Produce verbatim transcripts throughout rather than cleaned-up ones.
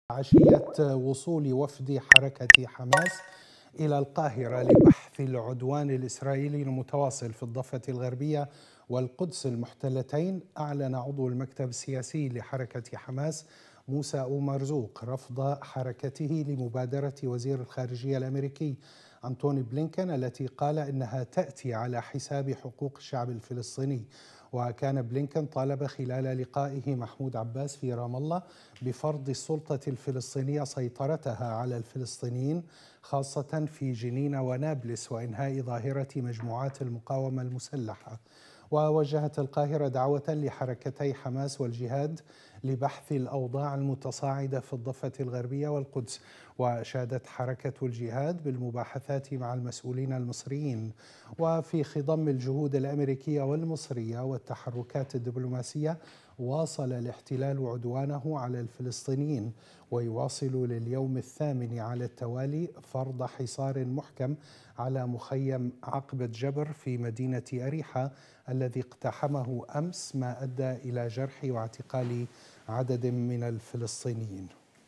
عشية وصول وفد حركة حماس إلى القاهرة لبحث العدوان الإسرائيلي المتواصل في الضفة الغربية والقدس المحتلتين، أعلن عضو المكتب السياسي لحركة حماس موسى أبو مرزوق رفض حركته لمبادرة وزير الخارجية الأمريكي أنتوني بلينكن التي قال إنها تأتي على حساب حقوق الشعب الفلسطيني. وكان بلينكن طالب خلال لقائه محمود عباس في رام الله بفرض السلطة الفلسطينية سيطرتها على الفلسطينيين خاصة في جنين ونابلس، وإنهاء ظاهرة مجموعات المقاومة المسلحة. ووجهت القاهرة دعوة لحركتي حماس والجهاد لبحث الأوضاع المتصاعدة في الضفة الغربية والقدس، وأشادت حركة الجهاد بالمباحثات مع المسؤولين المصريين. وفي خضم الجهود الأمريكية والمصرية والتحركات الدبلوماسية، واصل الاحتلال عدوانه على الفلسطينيين، ويواصل لليوم الثامن على التوالي فرض حصار محكم على مخيم عقبة جبر في مدينة أريحة الذي اقتحمه أمس، ما أدى إلى جرح واعتقال عدد من الفلسطينيين.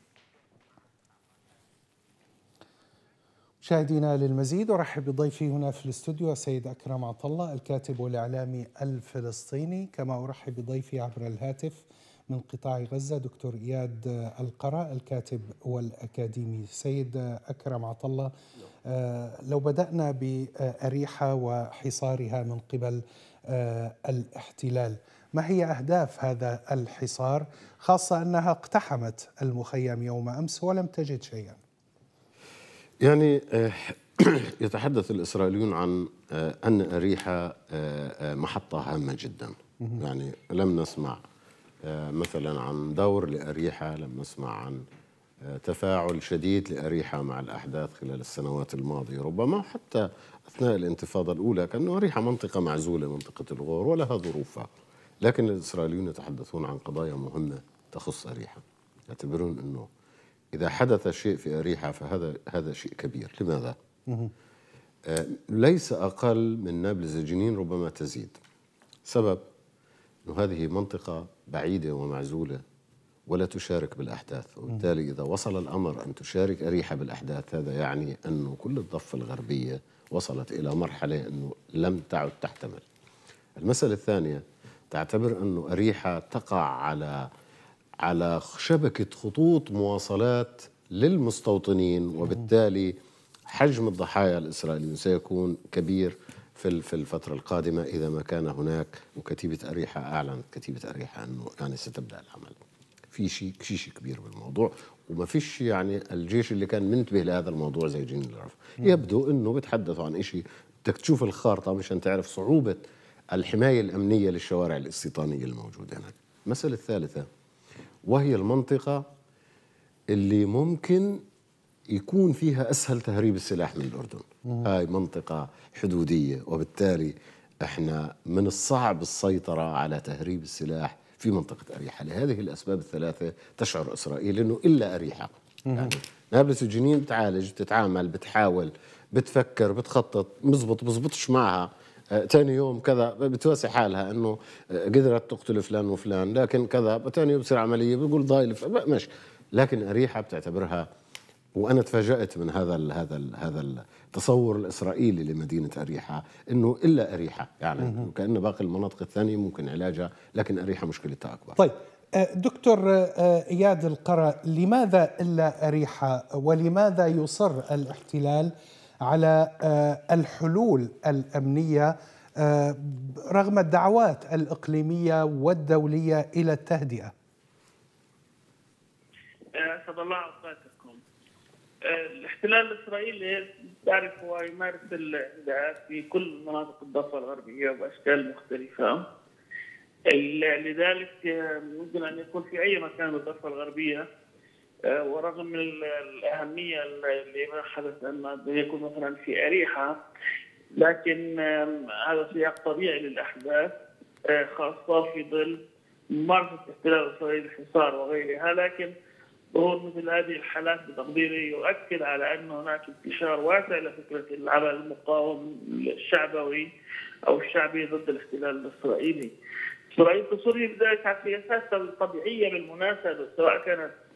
مشاهدينا، للمزيد أرحب بضيفي هنا في الاستوديو السيد أكرم عطلة الكاتب والإعلامي الفلسطيني، كما أرحب بضيفي عبر الهاتف من قطاع غزة دكتور إياد القرا الكاتب والأكاديمي. سيد أكرم عطلة، لو بدأنا بأريحة وحصارها من قبل الاحتلال، ما هي أهداف هذا الحصار، خاصة أنها اقتحمت المخيم يوم أمس ولم تجد شيئا؟ يعني يتحدث الإسرائيليون عن أن أريحة محطة هامة جدا. يعني لم نسمع مثلا عن دور لأريحة، لم نسمع عن تفاعل شديد لأريحة مع الأحداث خلال السنوات الماضية، ربما حتى أثناء الانتفاضة الأولى كأن أريحة منطقة معزولة، منطقة الغور ولها ظروفها. لكن الإسرائيليون يتحدثون عن قضايا مهمة تخص أريحة، يعتبرون أنه إذا حدث شيء في أريحة فهذا هذا شيء كبير. لماذا؟ آه ليس أقل من نابلس جنين، ربما تزيد. سبب أنه هذه منطقة بعيدة ومعزولة ولا تشارك بالأحداث، وبالتالي إذا وصل الأمر أن تشارك أريحة بالأحداث هذا يعني أنه كل الضفة الغربية وصلت إلى مرحلة أنه لم تعد تحتمل. المسألة الثانية، تعتبر أنه أريحة تقع على على شبكة خطوط مواصلات للمستوطنين، وبالتالي حجم الضحايا الإسرائيليين سيكون كبير في في الفترة القادمة إذا ما كان هناك. وكتيبة أريحة أعلنت كتيبة أريحة أنه يعني ستبدأ العمل. في شيء شيء كبير بالموضوع، وما فيش يعني الجيش اللي كان منتبه لهذا الموضوع زي جنين العرف. يبدو أنه بتحدثوا عن شيء، بدك تشوف الخارطة مشان تعرف صعوبة الحماية الأمنية للشوارع الاستيطانية الموجودة هناك. المسألة الثالثة، وهي المنطقة اللي ممكن يكون فيها أسهل تهريب السلاح من الأردن. هاي منطقة حدودية، وبالتالي احنا من الصعب السيطرة على تهريب السلاح في منطقة أريحة. لهذه الأسباب الثلاثة تشعر إسرائيل أنه إلا أريحة. يعني نابلس وجنين بتعالج، بتتعامل، بتحاول، بتفكر، بتخطط، مزبط بزبطش معها. ثاني يوم كذا بتواسي حالها انه قدرت تقتل فلان وفلان، لكن كذا ثاني يوم بصير عمليه بتقول ضايل ماشي. لكن أريحة بتعتبرها، وانا تفاجأت من هذا ال هذا ال هذا التصور الاسرائيلي لمدينه أريحة، انه الا أريحة، يعني كأن باقي المناطق الثانيه ممكن علاجها، لكن أريحة مشكلتها اكبر. طيب دكتور إياد القرا، لماذا الا أريحة، ولماذا يصر الاحتلال على الحلول الأمنية رغم الدعوات الإقليمية والدولية إلى التهدئة؟ أسعد الله أوقاتكم. الاحتلال الإسرائيلي تعرف هو يمارس الاعتداءات في كل مناطق الضفة الغربية بأشكال مختلفة، لذلك يمكن أن يكون في أي مكان بالضفة الغربية، ورغم من الأهمية اللي حدث أن يكون مثلا في أريحة، لكن هذا سياق طبيعي للأحداث، خاصة في ظل ممارسة الاحتلال الإسرائيلي الحصار وغيرها. لكن ظهور مثل هذه الحالات بتقديري يؤكد على أن هناك انتشار واسع لفكرة العمل المقاوم الشعبوي أو الشعبي ضد الاحتلال الإسرائيلي. إسرائيل تصر بذلك على سياساتها الطبيعية بالمناسبة، سواء كانت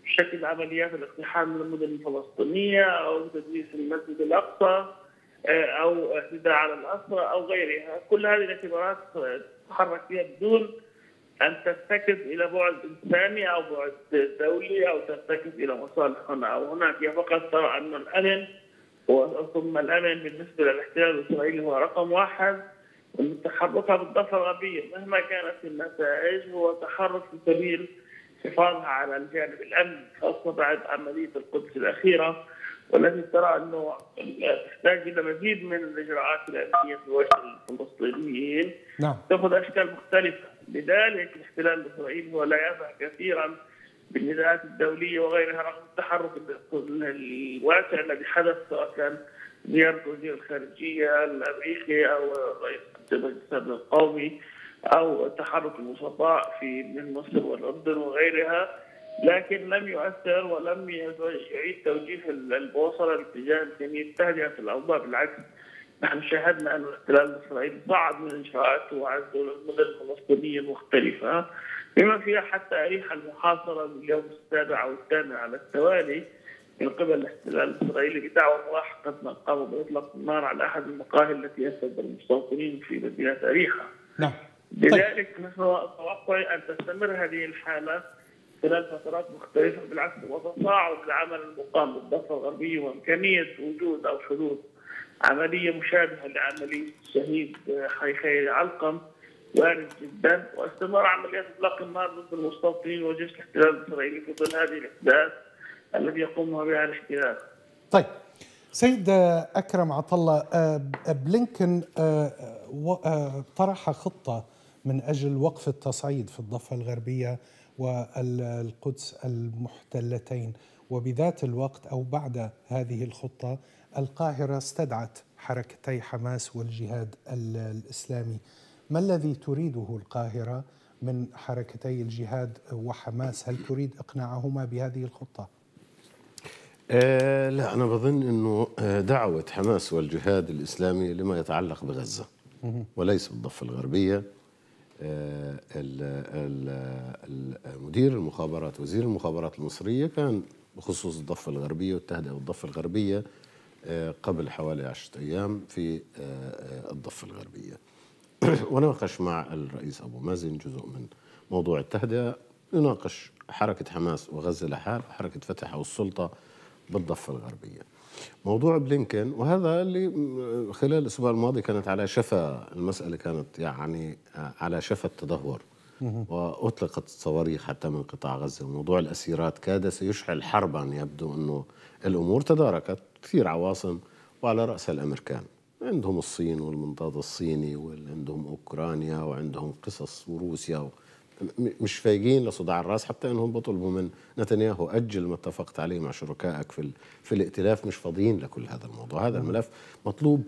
بشكل عمليات الاقتحام من المدن الفلسطينية أو تدمير المسجد الأقصى أو اعتداء على الأسرى أو غيرها. كل هذه الاعتبارات تتحرك فيها بدون أن ترتكز إلى بعد إنساني أو بعد دولي أو ترتكز إلى مصالح هنا أو هناك. هي فقط ترى أن الأمن ثم الأمن بالنسبة للاحتلال الإسرائيلي هو رقم واحد، وأن تحركها بالضفة الغربية مهما كانت النتائج هو تحرك في سبيل حفاظها على الجانب الأمني، خاصة بعد عملية القدس الأخيرة والتي ترى أنه تحتاج إلى مزيد من الإجراءات الأمنية في وجه الفلسطينيين. نعم. تأخذ أشكال مختلفة. لذلك الاحتلال الإسرائيلي هو لا يسعى كثيرا بالنداءات الدولية وغيرها رغم التحرك الواسع الذي حدث، سواء كان زيارة وزير الخارجية الأمريكي أو رئيس المجلس القومي أو تحرك الوسطاء في من مصر والأردن وغيرها، لكن لم يؤثر ولم يعيد توجيه البوصلة لاتجاه إمكانية تهدئة الأوضاع. بالعكس، نحن شاهدنا أن الاحتلال الإسرائيلي صعد من إجراءاته وعزل المدن الفلسطينية المختلفة بما فيها حتى أريحا المحاصرة لليوم السابع أو الثامن على التوالي من قبل الاحتلال الإسرائيلي بدعوى ملاحقة من قاموا بإطلاق النار على أحد المقاهي التي يسد المستوطنين في مدينة أريحا. نعم. لذلك نحن نتوقع أن تستمر هذه الحالة خلال فترات مختلفة، بالعكس وتصاعد العمل المقام بالضفة الغربية وإمكانية وجود أو حدوث عملية مشابهة لعملية الشهيد حي خيري علقم وارد جدا، واستمرار عمليات اطلاق النار ضد المستوطنين وجيش الاحتلال الاسرائيلي في ظل هذه الاحداث الذي يقوم بها الاحتلال. طيب سيد اكرم عطله، بلينكن طرح خطه من اجل وقف التصعيد في الضفه الغربيه والقدس المحتلتين، وبذات الوقت او بعد هذه الخطه القاهره استدعت حركتي حماس والجهاد الاسلامي. ما الذي تريده القاهرة من حركتي الجهاد وحماس؟ هل تريد إقناعهما بهذه الخطة؟ آه لا، أنا بظن أنه دعوة حماس والجهاد الإسلامي لما يتعلق بغزة وليس بالضفة الغربية. آه مدير المخابرات وزير المخابرات المصرية كان بخصوص الضفة الغربية والتهدئة بالضفة الغربية آه قبل حوالي عشرة أيام في آه الضفة الغربية، وناقش مع الرئيس أبو مازن جزء من موضوع التهدئة، يناقش حركة حماس وغزة لحال وحركة فتح والسلطة بالضفة الغربية. موضوع بلينكن، وهذا اللي خلال الأسبوع الماضي كانت على شفا المسألة، كانت يعني على شفا التدهور وأطلقت صواريخ حتى من قطاع غزة. وموضوع الأسيرات كاد سيشعل حربا، يبدو أنه الأمور تداركت، كثير عواصم وعلى رأسها الأمريكان، عندهم الصين والمنطاد الصيني وعندهم أوكرانيا وعندهم قصص وروسيا و... مش فايقين لصداع الراس، حتى انهم بطلبوا من نتنياهو اجل ما اتفقت عليه مع شركائك في ال... في الائتلاف، مش فاضيين لكل هذا الموضوع. هذا الملف مطلوب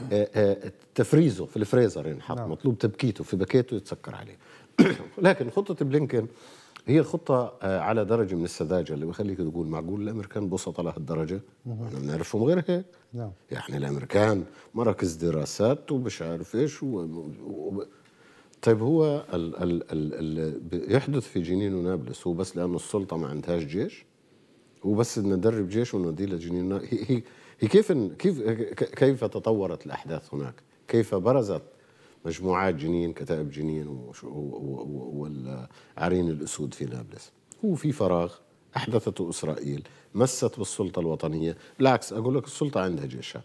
تفريزه في الفريزر ينحط، مطلوب تبكيته في بكيته يتسكر عليه. لكن خطة بلينكن هي خطة على درجة من السذاجة اللي بخليك تقول معقول الأمريكان بسطة لهالدرجة؟ احنا بنعرفهم غير هيك. نعم. يعني الأمريكان مراكز دراسات ومش عارف ايش و... و... طيب هو ال ال ال ال يحدث في جنين ونابلس هو بس لأنه السلطة ما عندهاش جيش؟ هو بس ندرب جيش ونوديه لجنين؟ هي هي هي كيف كيف كيف تطورت الأحداث هناك؟ كيف برزت مجموعات جنين، كتائب جنين والعرين الأسود في نابلس؟ هو في فراغ أحدثته إسرائيل، مست بالسلطة الوطنية. بالعكس أقول لك السلطة عندها جيشها.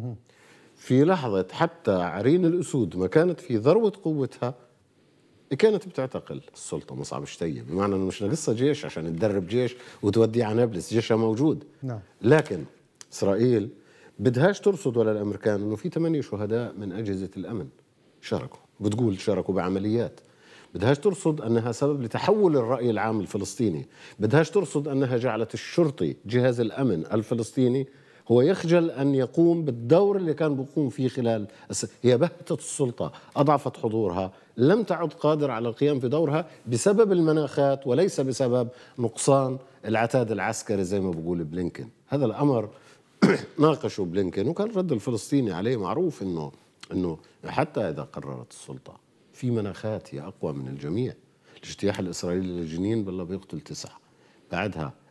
في لحظة حتى عرين الأسود ما كانت في ذروة قوتها كانت بتعتقل السلطة مصعب شتية، بمعنى أنه مش ناقصها جيش عشان تدرب جيش وتوديه على نابلس، جيشها موجود. نعم. لكن إسرائيل بدهاش ترصد ولا الأمريكان أنه في ثمانية شهداء من أجهزة الأمن شاركوا، بتقول شاركوا بعمليات. بدهاش ترصد أنها سبب لتحول الرأي العام الفلسطيني، بدهاش ترصد أنها جعلت الشرطي جهاز الأمن الفلسطيني هو يخجل أن يقوم بالدور اللي كان بيقوم فيه خلال. هي بهتت السلطة، أضعفت حضورها، لم تعد قادر على القيام بدورها بسبب المناخات وليس بسبب نقصان العتاد العسكري زي ما بقول بلينكن. هذا الأمر ناقشه بلينكن، وكان الرد الفلسطيني عليه معروف إنه إنه حتى إذا قررت السلطة في مناخات هي أقوى من الجميع. الاجتياح الإسرائيلي للجنين بالله بيقتل تسعة، بعدها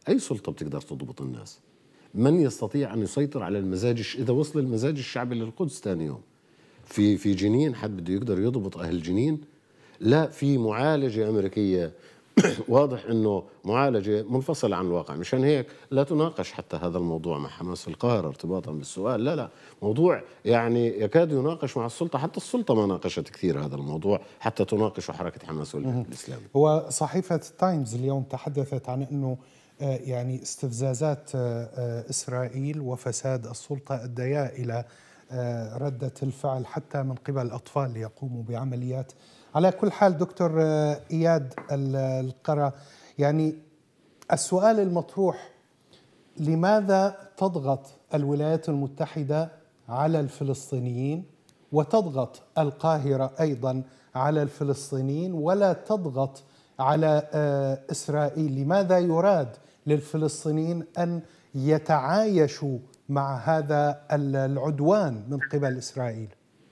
أي سلطة بتقدر تضبط الناس؟ من يستطيع أن يسيطر على المزاج إذا وصل المزاج الشعبي للقدس ثاني يوم؟ في في جنين حد بده يقدر يضبط أهل جنين؟ لا، في معالجة أمريكية واضح أنه معالجة منفصلة عن الواقع. مشان هيك لا تناقش حتى هذا الموضوع مع حماس في القاهرة ارتباطا بالسؤال. لا لا، موضوع يعني يكاد يناقش مع السلطة، حتى السلطة ما ناقشت كثير هذا الموضوع حتى تناقش حركة حماس والجهاد الإسلامي. هو صحيفة التايمز اليوم تحدثت عن أنه يعني استفزازات إسرائيل وفساد السلطة أديا إلى ردة الفعل حتى من قبل الأطفال ليقوموا بعمليات. على كل حال دكتور إياد القرا، يعني السؤال المطروح: لماذا تضغط الولايات المتحدة على الفلسطينيين وتضغط القاهرة أيضا على الفلسطينيين ولا تضغط على إسرائيل؟ لماذا يراد للفلسطينيين أن يتعايشوا مع هذا العدوان من قبل إسرائيل؟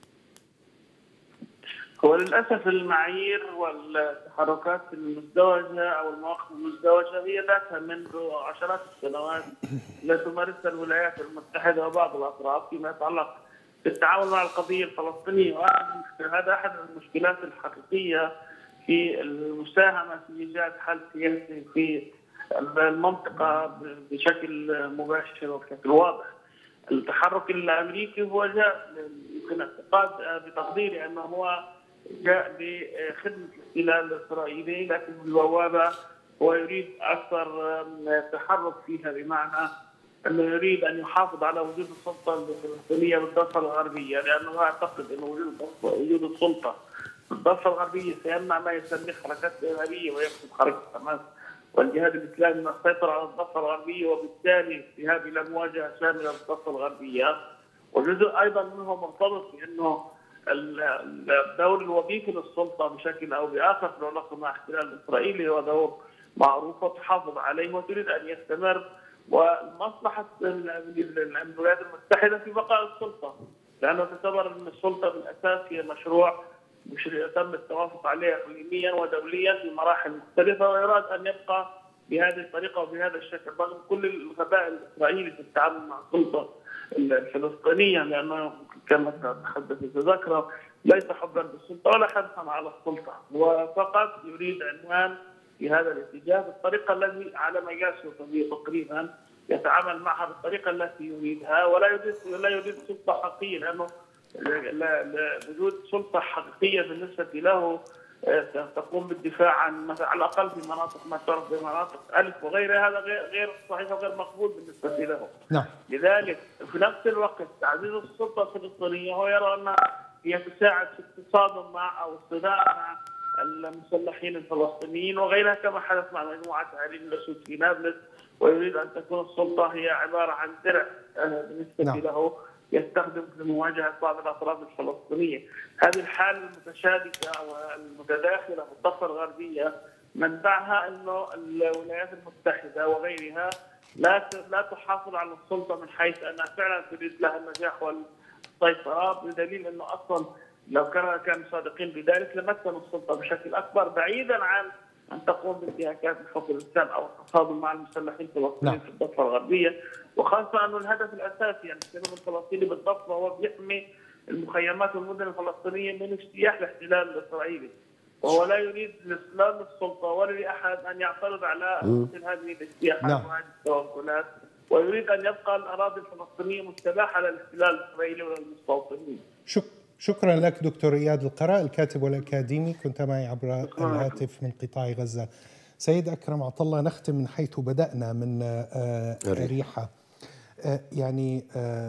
هو للأسف المعايير والتحركات المزدوجة أو المواقف المزدوجة هي ذاتها منذ عشرات السنوات التي تمارسها الولايات المتحدة وبعض الأطراف فيما يتعلق بالتعامل مع القضية الفلسطينية. وهذا أحد المشكلات الحقيقية في المساهمة في إيجاد حل سياسي في المنطقة بشكل مباشر وبشكل واضح. التحرك الأمريكي هو جاء يمكن اعتقاد بتقديري أنه هو جاء بخدمة الاحتلال الإسرائيلي، لكن بالبوابة هو يريد أكثر تحرك فيها، بمعنى أنه يريد أن يحافظ على وجود السلطة الفلسطينية بالضفة الغربية، لأنه يعتقد أن وجود وجود السلطة بالضفة الغربية سيمنع ما يسميه حركات إرهابية ويقصد حركة حماس والجهاد الإسلامي من السيطرة على الضفة الغربية، وبالتالي الذهاب إلى مواجهة شاملة بالضفة الغربية. وجزء أيضا منه مرتبط بأنه الدور الوظيفي للسلطة بشكل أو بآخر في العلاقة مع الاحتلال الإسرائيلي هو دور معروف وتحافظ عليه وتريد أن يستمر، ومصلحة الولايات المتحدة في بقاء السلطة، لأنه تعتبر أن السلطة بالأساس هي مشروع تم التوافق عليه اقليميا ودوليا في مراحل مختلفه، ويراد ان يبقى بهذه الطريقه وبهذا الشكل رغم كل الغباء الاسرائيلي في التعامل مع السلطه الفلسطينيه، لانه كما تحدث الذاكره ليس حبا بالسلطه ولا حرصا على السلطه، وفقط يريد عنوان في هذا الاتجاه بالطريقه التي على ما يقاسه تقريبا يتعامل معها بالطريقه التي يريدها، ولا يريد لا يريد سلطه حقيقيه، لانه وجود سلطة حقيقية بالنسبة له تقوم بالدفاع عن مثلا على الأقل في مناطق ما تعرف بمناطق ألف وغيرها، هذا غير صحيح وغير مقبول بالنسبة له. نعم. لذلك في نفس الوقت تعزيز السلطة الفلسطينية هو يرى أنها هي تساعد في التصادم مع أو الصدام مع المسلحين الفلسطينيين وغيرها، كما حدث مع مجموعة أهالي الأسود في نابلس، ويريد أن تكون السلطة هي عبارة عن درع بالنسبة نعم. له يستخدم في مواجهة بعض الأطراف الفلسطينية. هذه الحالة المتشابكة والمتداخلة في الضفة الغربية منبعها أنه الولايات المتحدة وغيرها لا لا تحافظ على السلطة من حيث أنها فعلا تريد لها النجاح والسيطرة، بدليل أنه أصلا لو كانوا كانوا صادقين بذلك لمكنوا السلطة بشكل أكبر بعيدا عن أن تقوم بانتهاكات حقوق الإنسان أو التصادم مع المسلحين الفلسطينيين في الضفة الغربية، وخاصة أنه الهدف الأساسي أن السلم الفلسطيني بالضفة هو بيحمي المخيمات والمدن الفلسطينية من اجتياح الاحتلال الإسرائيلي، وهو لا يريد لا للسلطة ولا لأحد أن يعترض على مثل هذه الاجتياحات وهذه التوغلات، ويريد أن يبقى الأراضي الفلسطينية مستباحة للاحتلال الإسرائيلي وللمستوطنين. شكرا شكرا لك دكتور إياد القرا الكاتب والأكاديمي، كنت معي عبر الهاتف من قطاع غزة. سيد أكرم عطلة، نختم من حيث بدأنا من أريحة. يعني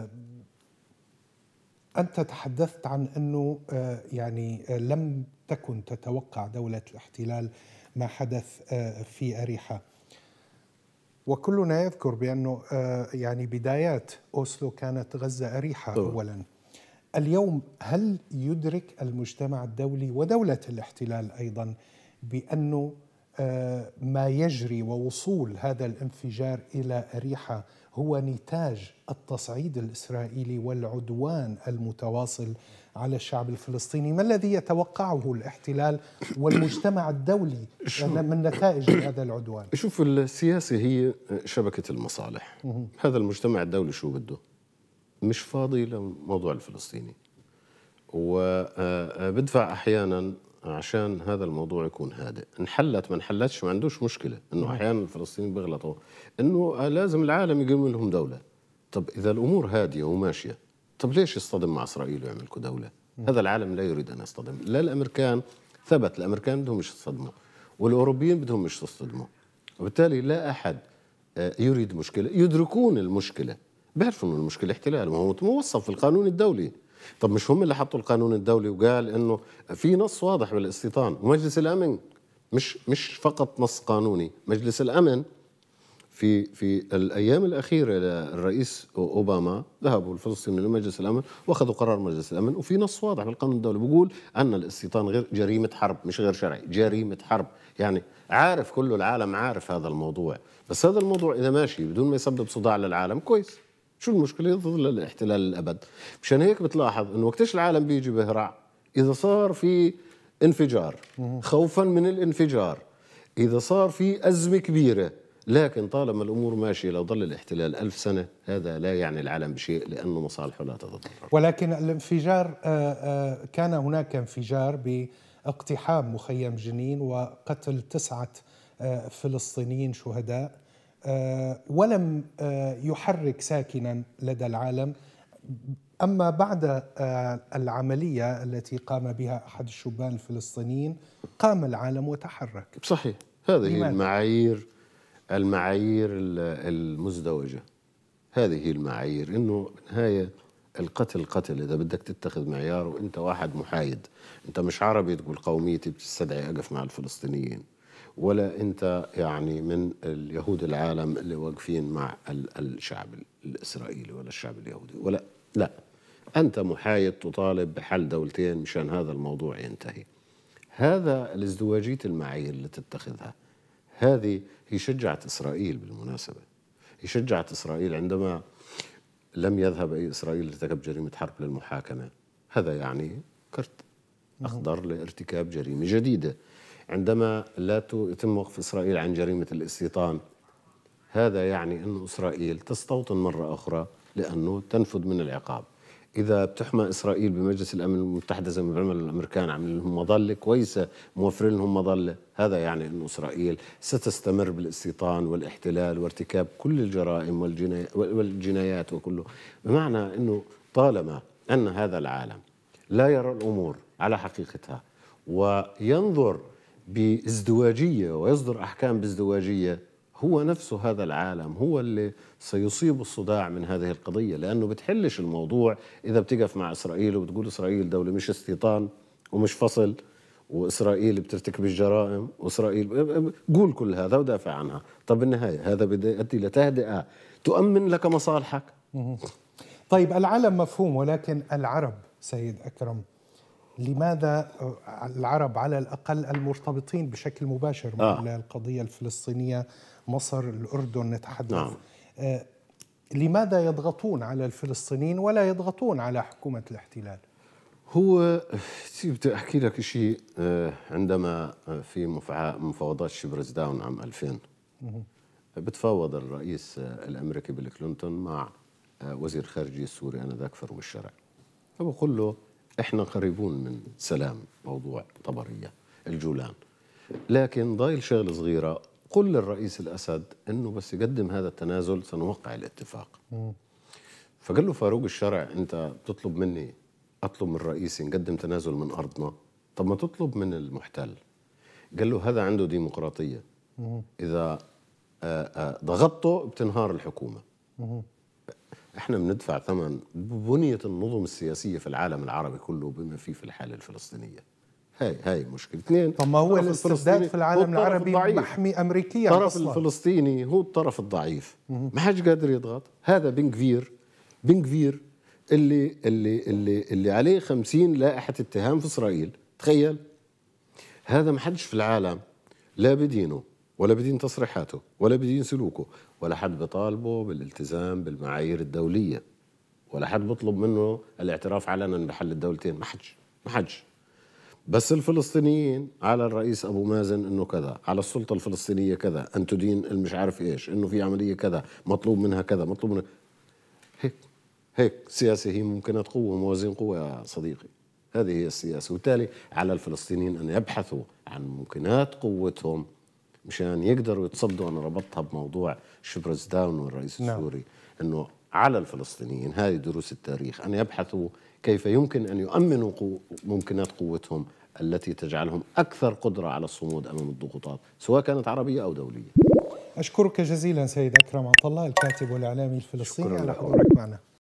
أنت تحدثت عن أنه يعني لم تكن تتوقع دولة الاحتلال ما حدث في أريحة، وكلنا يذكر بأنه يعني بدايات أوسلو كانت غزة أريحة أولا. اليوم هل يدرك المجتمع الدولي ودولة الاحتلال أيضا بأنه ما يجري ووصول هذا الانفجار إلى أريحة هو نتاج التصعيد الإسرائيلي والعدوان المتواصل على الشعب الفلسطيني. ما الذي يتوقعه الاحتلال والمجتمع الدولي من نتائج هذا العدوان؟ شوف، السياسة هي شبكة المصالح. هذا المجتمع الدولي شو بده؟ مش فاضي لموضوع الفلسطيني، وبدفع أحيانا عشان هذا الموضوع يكون هادئ. انحلت ما انحلتش ما عندوش مشكلة، إنه أحيانا الفلسطينيين بيغلطوا إنه لازم العالم يقيم لهم دولة. طب إذا الأمور هادية وماشية، طب ليش يصطدم مع إسرائيل ويعمل لكم دولة؟ هذا العالم لا يريد أن يصطدم. لا الأمريكان ثبت، الأمريكان بدهم مش يصطدموا، والأوروبيين بدهم مش يصطدموا، وبالتالي لا أحد يريد مشكلة. يدركون المشكلة، بيعرفوا إنه المشكلة احتلال، وهو موصف في القانون الدولي. طب مش هم اللي حطوا القانون الدولي وقال إنه في نص واضح بالاستيطان، ومجلس الأمن مش مش فقط نص قانوني، مجلس الأمن في في الايام الاخيره للرئيس اوباما ذهبوا الفلسطينيين لمجلس الامن واخذوا قرار مجلس الامن، وفي نص واضح بالقانون الدولي بيقول ان الاستيطان غير جريمه حرب، مش غير شرعي، جريمه حرب. يعني عارف كل العالم عارف هذا الموضوع، بس هذا الموضوع اذا ماشي بدون ما يسبب صداع للعالم كويس. شو المشكله؟ يظل الاحتلال للابد. مشان هيك بتلاحظ انه وقتش العالم بيجي بهرع؟ اذا صار في انفجار، خوفا من الانفجار، اذا صار في ازمه كبيره. لكن طالما الأمور ماشية، لو ظل الاحتلال ألف سنة هذا لا يعني العالم بشيء، لأنه مصالحه لا تتضرر. ولكن الانفجار كان هناك انفجار باقتحام مخيم جنين وقتل تسعة فلسطينيين شهداء، ولم يحرك ساكنا لدى العالم. أما بعد العملية التي قام بها أحد الشبان الفلسطينيين قام العالم وتحرك. صحيح، هذه هي المعايير المعايير المزدوجة. هذه هي المعايير، إنه بالنهاية القتل قتل. إذا بدك تتخذ معيار وأنت واحد محايد، أنت مش عربي تقول قوميتي بتستدعي أقف مع الفلسطينيين، ولا أنت يعني من اليهود العالم اللي واقفين مع الشعب الإسرائيلي ولا الشعب اليهودي، ولا لا، أنت محايد تطالب بحل دولتين مشان هذا الموضوع ينتهي. هذا الازدواجية المعايير اللي تتخذها، هذه هي شجعت إسرائيل. بالمناسبة هي شجعت إسرائيل عندما لم يذهب أي إسرائيلي ارتكب جريمة حرب للمحاكمة. هذا يعني كرت أخضر لارتكاب جريمة جديدة. عندما لا يتم وقف إسرائيل عن جريمة الاستيطان، هذا يعني أن إسرائيل تستوطن مرة أخرى لأنه تنفذ من العقاب. إذا بتحمى إسرائيل بمجلس الأمن المتحدة زي ما بيعملوا الأمريكان، عاملين لهم مظلة كويسة، موفرين لهم مظلة، هذا يعني أن إسرائيل ستستمر بالاستيطان والاحتلال وارتكاب كل الجرائم والجنايات وكله. بمعنى أنه طالما أن هذا العالم لا يرى الأمور على حقيقتها وينظر بازدواجية ويصدر أحكام بازدواجية، هو نفسه هذا العالم هو اللي سيصيب الصداع من هذه القضية، لأنه بتحلش الموضوع إذا بتقف مع إسرائيل وبتقول إسرائيل دولة مش استيطان ومش فصل، وإسرائيل بترتكب الجرائم، وإسرائيل قول كل هذا ودافع عنها. طب بالنهاية هذا بده يؤدي لتهدئة تؤمن لك مصالحك. طيب العالم مفهوم، ولكن العرب سيد أكرم، لماذا العرب على الأقل المرتبطين بشكل مباشر مع آه. القضية الفلسطينية، مصر، الأردن نتحدث، نعم. آه لماذا يضغطون على الفلسطينيين ولا يضغطون على حكومة الاحتلال؟ هو بدي أحكي لك شيء. عندما في مفاوضات شبرز داون عام ألفين بتفاوض الرئيس الأمريكي بيل كلينتون مع وزير الخارجية السوري آنذاك فاروق الشرع، فبقول له إحنا قريبون من سلام موضوع طبرية الجولان، لكن ضايل شغلة صغيرة، قل للرئيس الأسد إنه بس يقدم هذا التنازل سنوقع الاتفاق. م. فقال له فاروق الشرع أنت بتطلب مني أطلب من رئيسي نقدم تنازل من أرضنا؟ طب ما تطلب من المحتل. قال له هذا عنده ديمقراطية، م. إذا ضغطته بتنهار الحكومة. م. احنا بندفع ثمن بنية النظم السياسية في العالم العربي كله بما فيه في الحالة الفلسطينية. هاي هاي مشكلة. اثنين، طب ما هو الاستبداد في العالم العربي محمي أمريكيا. الطرف الفلسطيني هو الطرف الضعيف، ما حدش قادر يضغط. هذا بن غفير بن غفير اللي اللي اللي اللي عليه خمسين لائحة اتهام في إسرائيل. تخيل، هذا ما حدش في العالم لا بدينه ولا بدين تصريحاته ولا بدين سلوكه ولا حد بيطالبه بالالتزام بالمعايير الدولية ولا حد بيطلب منه الاعتراف علنا بحل الدولتين، ما حدش ما حدش بس الفلسطينيين على الرئيس ابو مازن انه كذا، على السلطه الفلسطينيه كذا، ان تدين المش عارف ايش، انه في عمليه كذا مطلوب منها كذا مطلوب منها هيك هيك. السياسه هي ممكنات قوه، موازين قوه يا صديقي، هذه هي السياسه. وبالتالي على الفلسطينيين ان يبحثوا عن ممكنات قوتهم مشان يقدروا يتصدوا. انا ربطتها بموضوع شبرز داون والرئيس نعم. السوري، انه على الفلسطينيين، هذه دروس التاريخ، ان يبحثوا كيف يمكن ان يؤمنوا قو ممكنات قوتهم التي تجعلهم اكثر قدره على الصمود امام الضغوطات سواء كانت عربيه او دوليه. أشكرك جزيلا سيد أكرم عطلة الكاتب والإعلامي الفلسطيني على حضورك معنا.